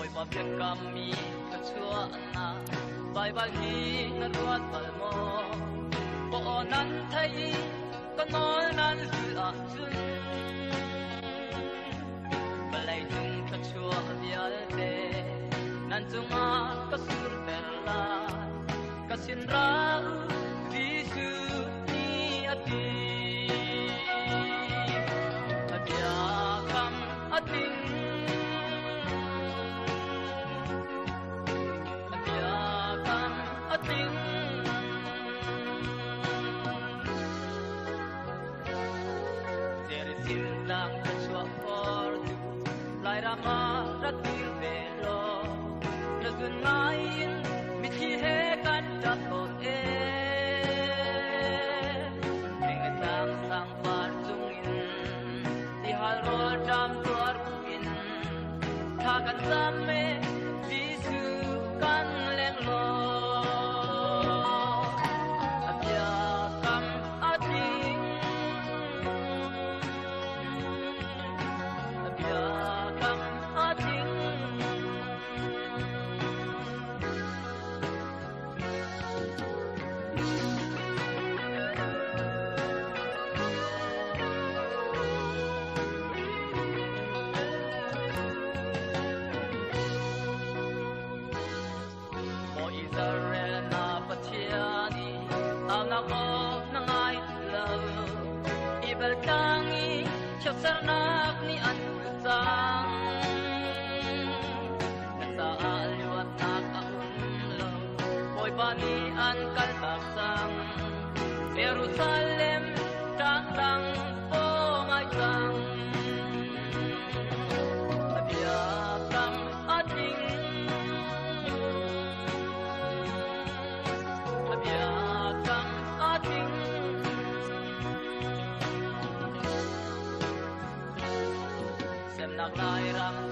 Và việc kami kachua na bai bal hi na ruat bal mo bo nan thai ko nol nan zu a chun balai chung kachua bial te nan chunga ka sur perla ka sin ra di su ni ati adia kam ating Sintang kachua ordu lai rama ratil velo nazun ngain mithi he kan tapon e mengatang sang par jungin di hal rol dam tuar kuin thakan samme visu kan leng lo abya kam ating Ibaltangi chaksanak ni anusang Nasa aliwat nakaunlo Hoy bani an kalbaksang Jerusalem tang po ngay sang Abiyakang ating Abiyakang ating Nak nairam